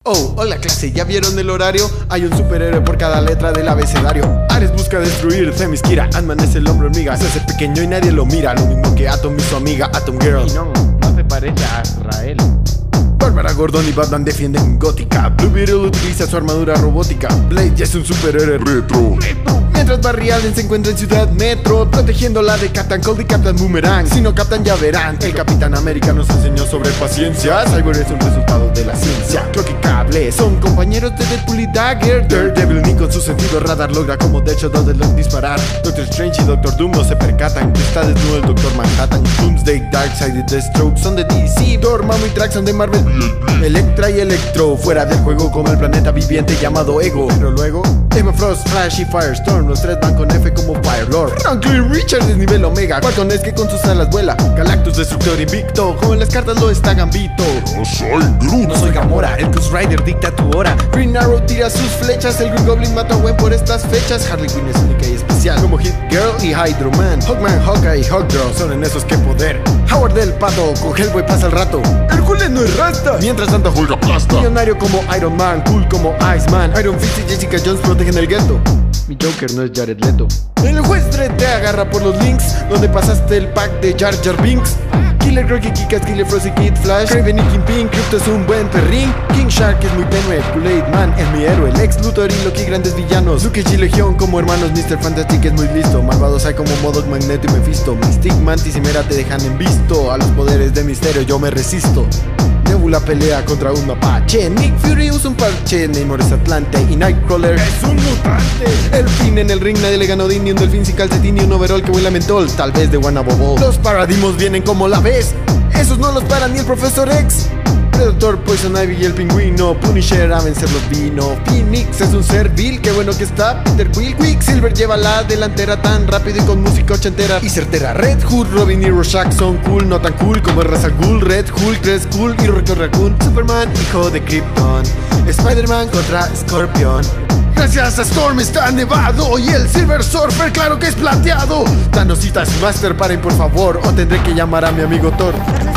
Oh, hola clase, ¿ya vieron el horario? Hay un superhéroe por cada letra del abecedario. Ares busca destruir Themyscira. Ant-Man es el hombre hormiga, se hace pequeño y nadie lo mira. Lo mismo que Atom y su amiga Atom Girl. Y no se parece a Azrael. Bárbara Gordon y Batman defienden Gótica. Blue Beetle utiliza su armadura robótica. Blade ya es un superhéroe retro. Mientras Barry Allen se encuentra en Ciudad Metro, protegiéndola de Captain Cold y Captain Boomerang. Si no captan ya verán, el Capitán América nos enseñó sobre paciencia. Cyborg es un resultado de la ciencia. Clock y Cable son compañeros de Deadpool y Dagger. Daredevil ni con su sentido radar logra como Deadshot disparar. Doctor Strange y Doctor Doom no se percatan que está desnudo el Doctor Manhattan. Doomsday, Darkseid y Deathstroke son de DC. Dormammu y Drax son de Marvel. Electra y Electro fuera del juego como el planeta viviente llamado Ego. Pero luego Emma Frost, Flash y Firestorm, los tres van con F como Firelord. Franklin Richards es nivel Omega, Quarton es que con sus alas vuela. Galactus destructor invicto, como en las cartas lo está Gambito. No soy Groot. No soy Gamora, el Ghost Rider dicta tu hora. Green Arrow tira sus flechas, el Green Goblin mata a Gwen por estas fechas. Harley Quinn es única y especial como Hit Girl y Hydro Man. Hawkman, Hawkeye y Hawkgirl son en esos que poder. Howard del Pato, con Hellboy pasa el rato. Hércules no es rasta, mientras tanto Hulk aplasta. millonario como Iron Man, cool como Iceman. Iron Fist y Jessica Jones protegen el gueto. Mi Joker no es Jared Leto. El juez Dredd te agarra por los links donde pasaste el pack de Jar Jar Binks. Killer Croc y Kikas, Killer Frost y Kid Flash, Kraven y Kingpin, Crypto es un buen perrín. King Shark es muy tenue, Kool-Aid Man es mi héroe. Lex Luthor y Loki grandes villanos. Luke y Legión como hermanos, Mr. Fantastic es muy listo. Malvados hay como MODOK, Magneto y Mephisto. Mystique, Mantis y Mera te dejan en visto. A los poderes de Misterio yo me resisto. Nebula pelea contra un mapache. Nick Fury usa un parche. Namor es Atlante y Nightcrawler es un mutante. El fin en el ring nadie le ganó Odin, ni un delfín sin calcetín, ni un overall que huele a mentol, tal vez de Guanabobo. Los Paradimos vienen como la ves. Esos no los paran ni el Profesor X. Predator, Poison Ivy y el pingüino. Punisher a vencer los vino. Phoenix es un ser vil, qué bueno que está Peter Quill. Quicksilver lleva la delantera tan rápido y con música ochentera y certera. Red Hood, Robin y Rorschach son cool, no tan cool como el Ra's al Ghul. Red Hulk es cool y Rocket Raccoon. Superman, hijo de Krypton. Spider-Man contra Scorpion. Gracias a Storm está nevado y el Silver Surfer claro que es plateado. Thanosita y Master, paren por favor o tendré que llamar a mi amigo Thor.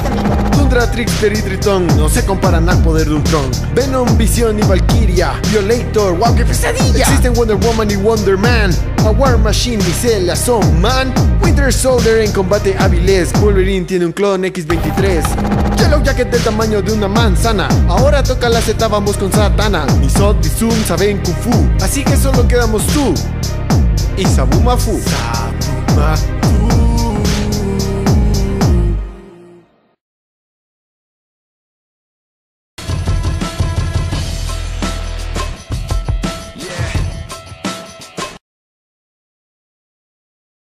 Tundra, Trickster y Triton no se comparan al poder de Ultron. Venom, Visión y Valkyria, Violator, wow qué pesadilla. Existen Wonder Woman y Wonder Man, a War Machine y Celia son man. Winter Soldier en combate hábiles, Wolverine tiene un clon X-23. Yellow Jacket del tamaño de una manzana, ahora toca la Z, vamos con Satana. Ni Sod ni Zoom saben Kung Fu, así que solo quedamos tú y Sabumafu. Sabumafu.